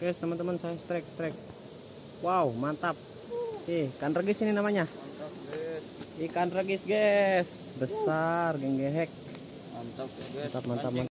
Guys, teman-teman, saya strike. Wow, mantap. Ikan regis ini namanya. Mantap, guys. Ikan regis, guys. Besar, genggehek. Mantap, guys. Mantap.